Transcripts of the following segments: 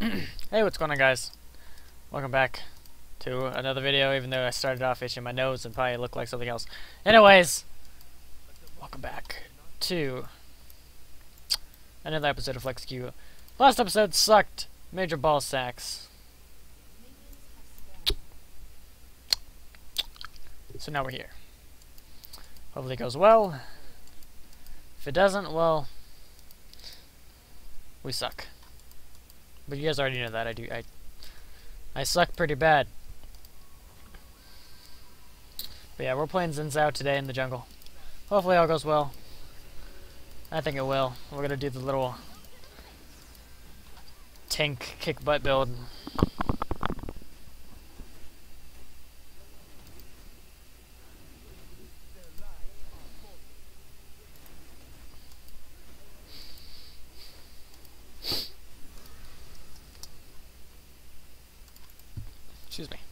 Hey, what's going on, guys? Welcome back to another video, even though I started off itching my nose and probably looked like something else. Anyways, welcome back to another episode of Flex Q. Last episode sucked. Major ball sacks. So now we're here. Hopefully it goes well. If it doesn't, well, we suck. But you guys already know that I suck pretty bad. But yeah, we're playing Xin Zhao today in the jungle. Hopefully all goes well. I think it will. We're gonna do the little tank kick butt build. Excuse me.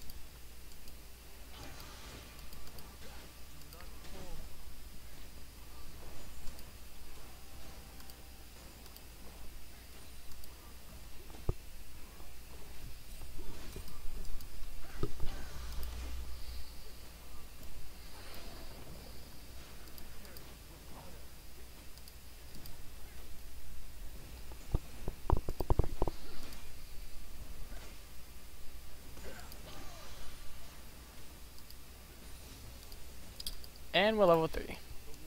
And we're level 3.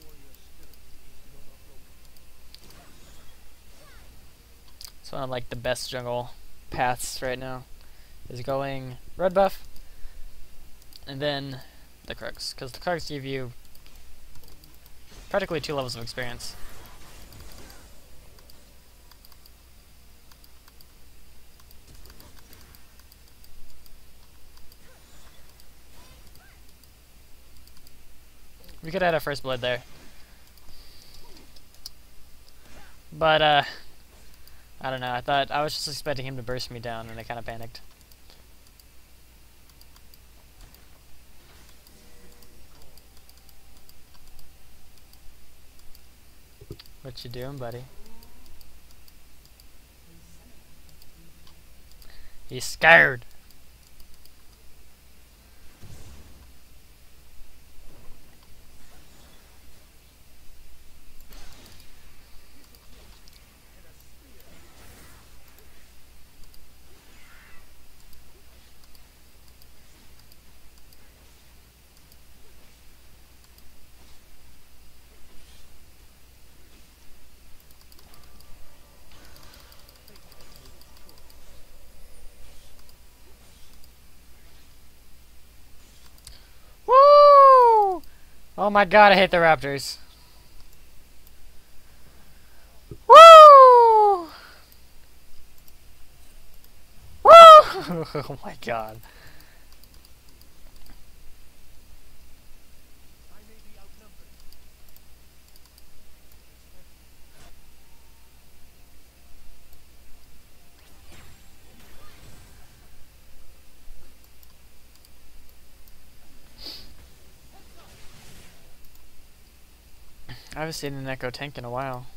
So one of like the best jungle paths right now is going red buff and then the Krugs, because the Krugs give you practically 2 levels of experience. We could add our first blood there. But, I don't know. I was just expecting him to burst me down, and I kind of panicked. What you doing, buddy? He's scared. Woo! Oh my god, I hate the Raptors. Woo! Woo! Oh my god. I haven't seen an Echo tank in a while.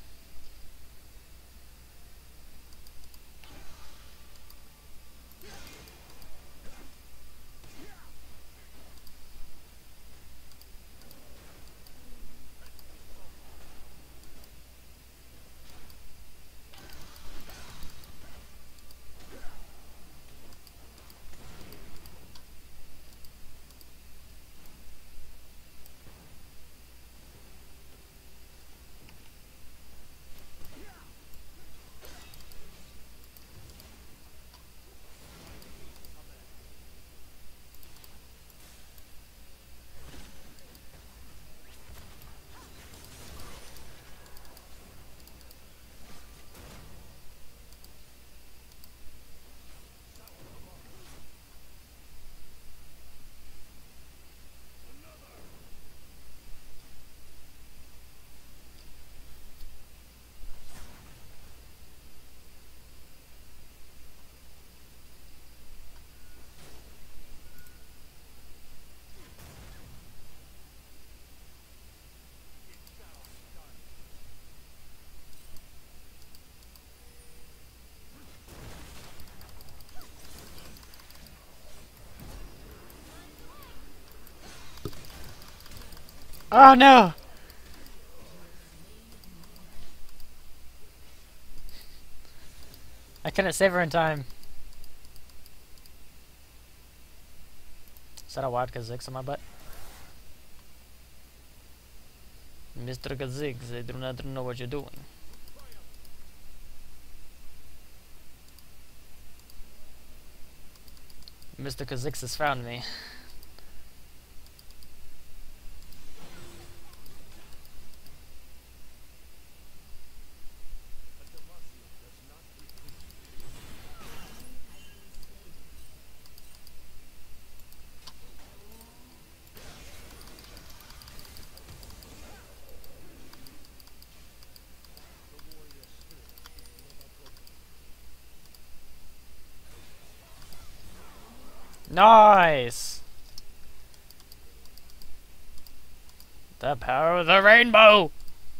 Oh no! I couldn't save her in time. Is that a wild Kha'Zix on my butt? Mr. Kha'Zix, I do not know what you're doing. Mr. Kha'Zix has found me. Nice! The power of the rainbow!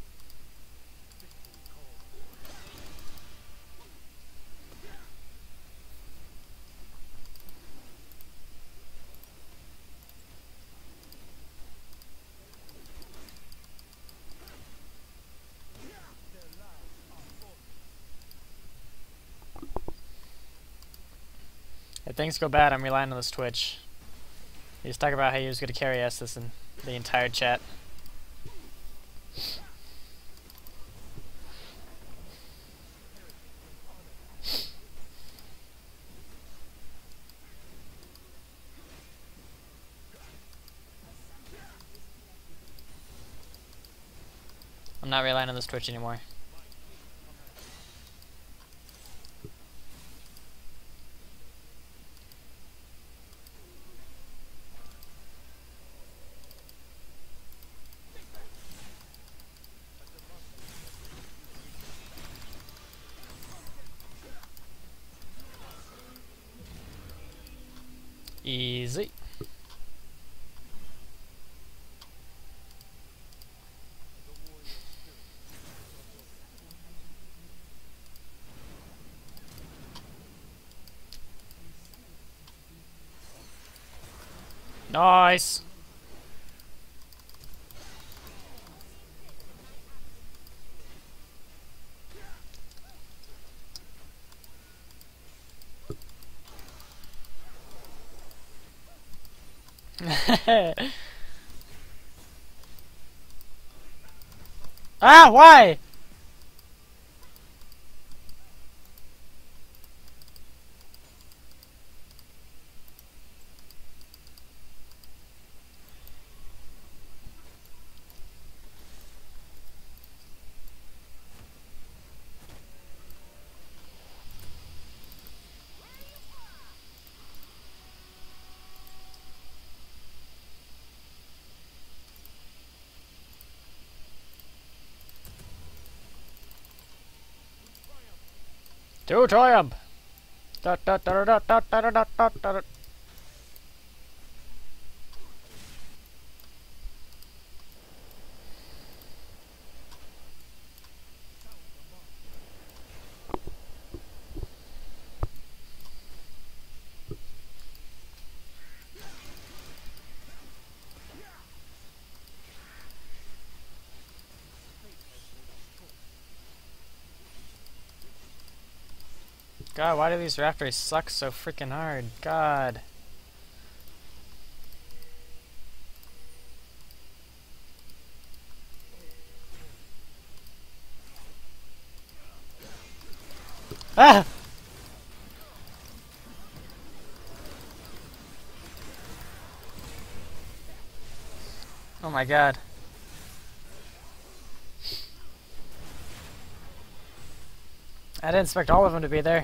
If things go bad, I'm relying on this Twitch. He was talking about how he was going to carry Estus in the entire chat. I'm not relying on this Twitch anymore. Easy. Nice. Ah, why? To triumph! Da, da, da, da, da, da, da, da, da, da. God, why do these Raptors suck so freaking hard? God. Ah! Oh my god. I didn't expect all of them to be there.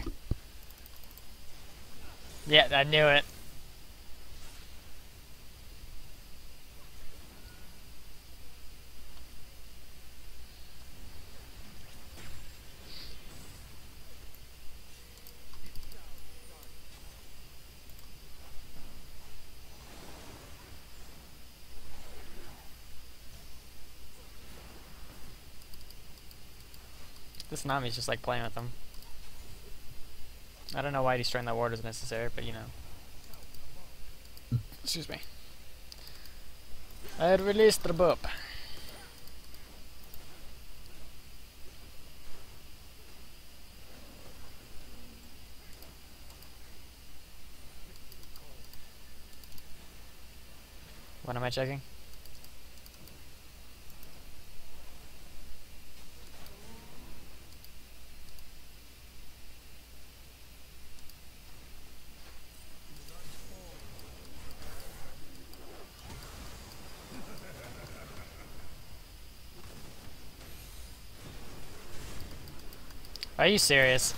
Yeah, I knew it. This Nami's just like playing with them. I don't know why destroying that ward is necessary, but you know. Excuse me. I released the boop. What am I checking? Are you serious?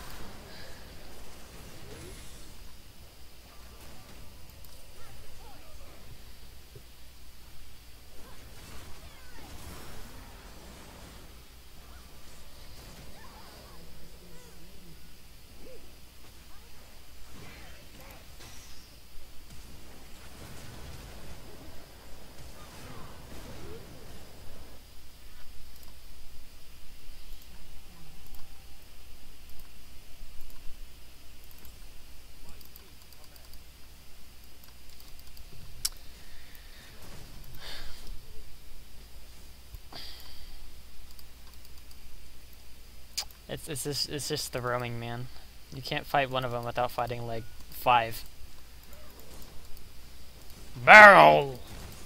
It's just the roaming, man. You can't fight one of them without fighting like 5. Barrel.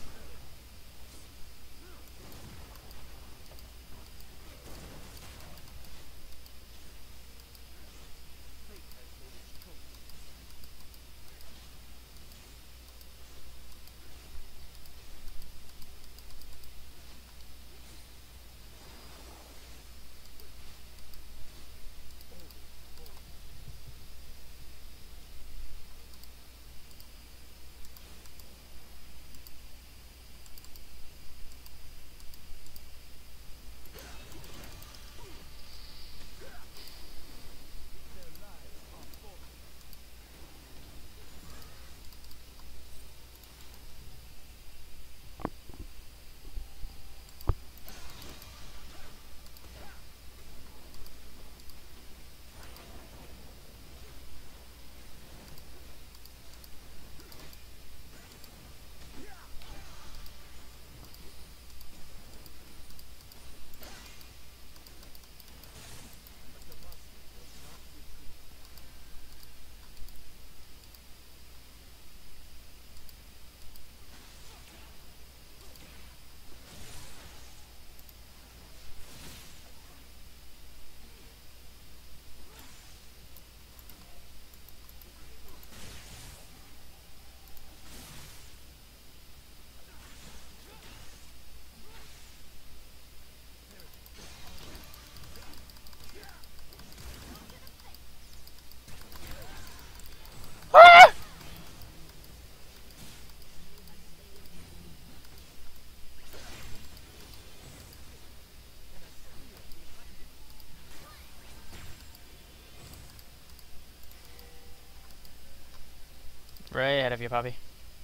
Right ahead of you, Poppy.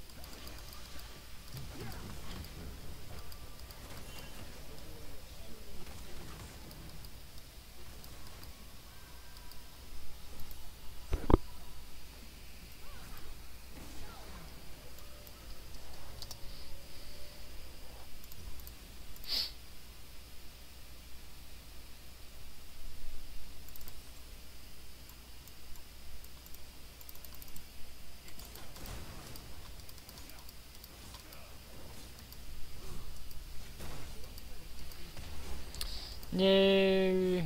No.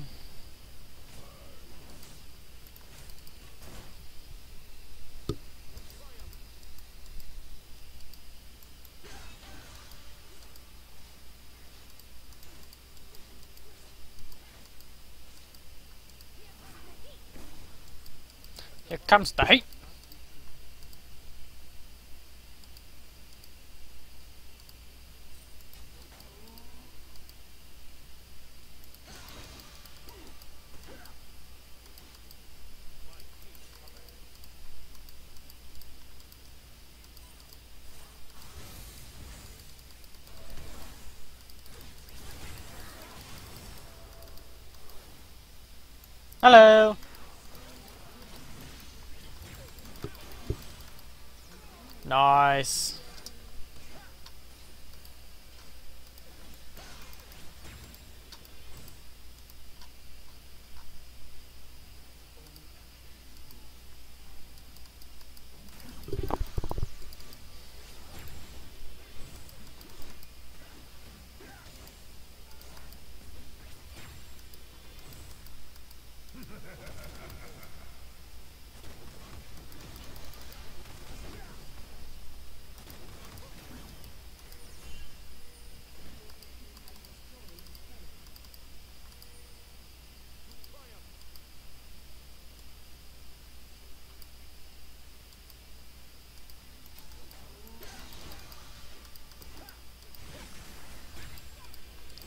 Here comes the heat. Hello. Nice.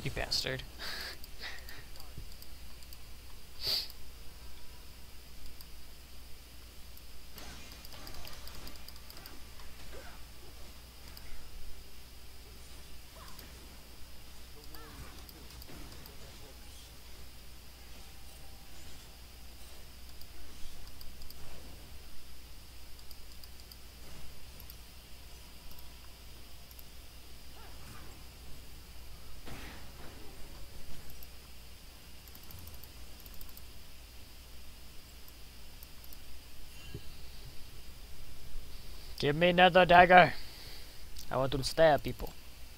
You bastard. Give me another dagger. I want to stab people.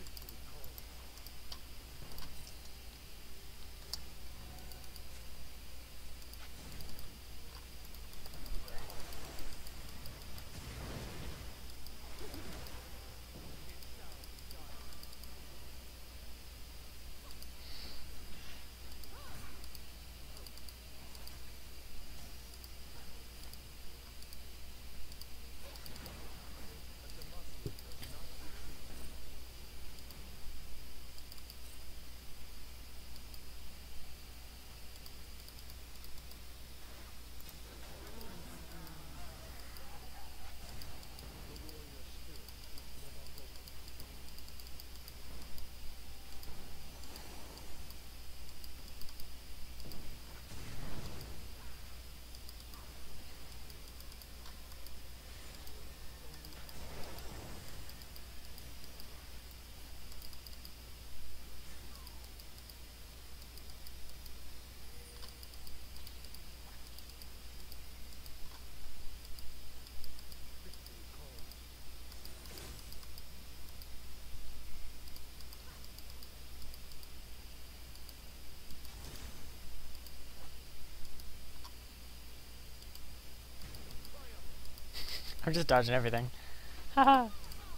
I'm just dodging everything. Haha.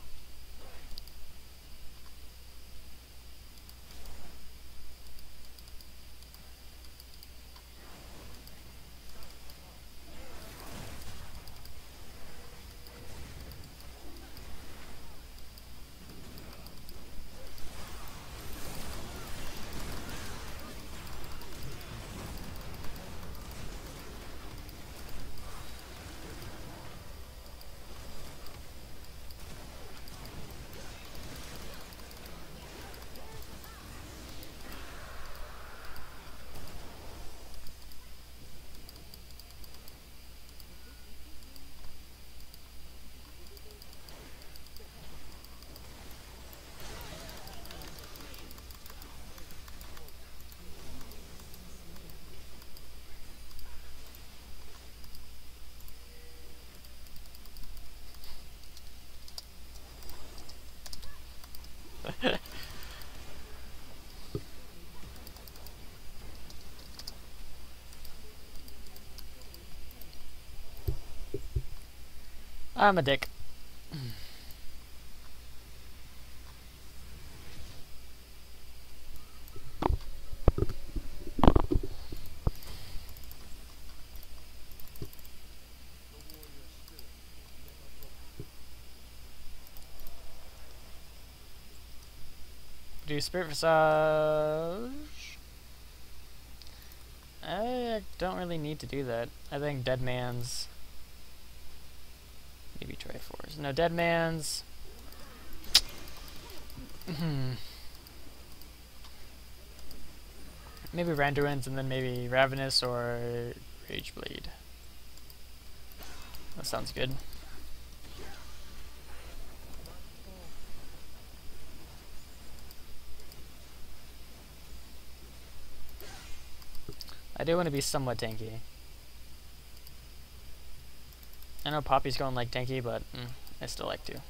I'm a dick. Do Spirit Visage? I don't really need to do that. I think Dead Man's... Maybe Triforce. No, Dead Man's... Maybe Randuin's and then maybe Ravenous or Rageblade. That sounds good. I do want to be somewhat tanky. I know Poppy's going like tanky, but I still like to.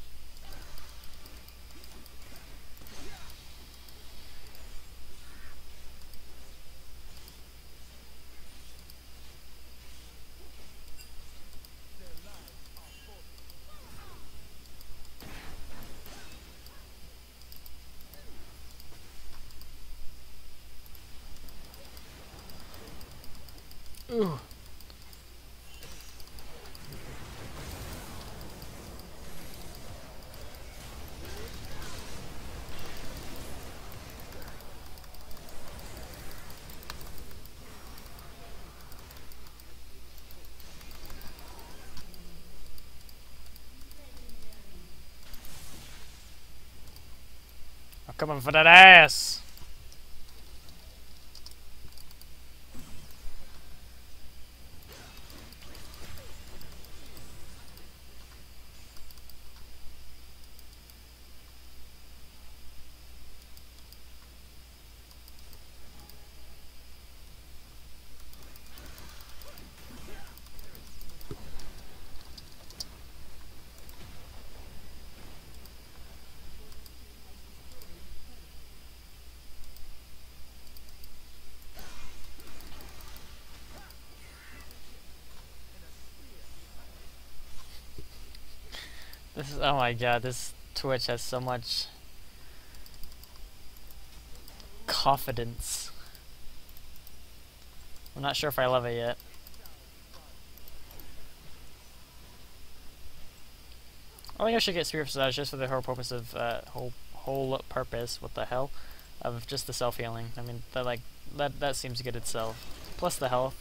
Ooh. Coming for that ass. This is, oh my god, this Twitch has so much confidence. I'm not sure if I love it yet. I think I should get Spirit Visage just for the whole purpose of whole purpose. What the hell? Of just the self healing. I mean, that seems good itself. Plus the health.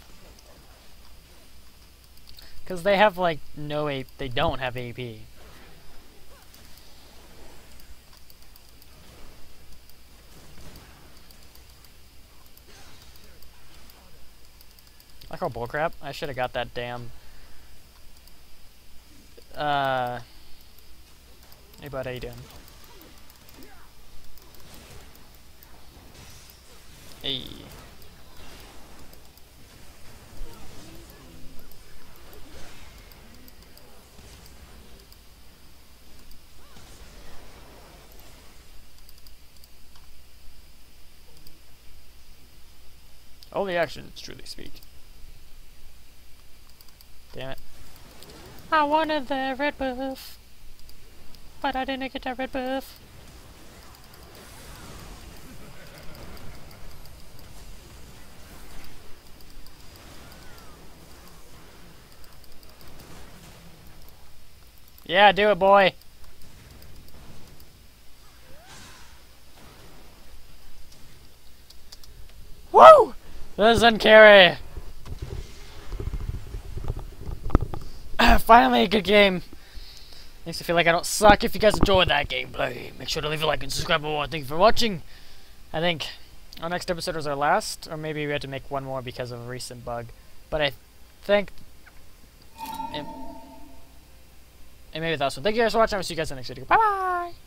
Because they have like no AP. They don't have AP. I call bullcrap. I should have got that damn. Hey bud, how you doing? Hey. All the actions truly speak. Damn it. I wanted the red buff, but I didn't get that red buff. Yeah, do it, boy. Woo! Doesn't carry. Finally a good game. Makes me feel like I don't suck. If you guys enjoyed that gameplay, make sure to leave a like and subscribe below. Thank you for watching. I think our next episode is our last, or maybe we had to make one more because of a recent bug. But I think and maybe that's one. Thank you guys for watching. I will see you guys in the next video. Bye bye.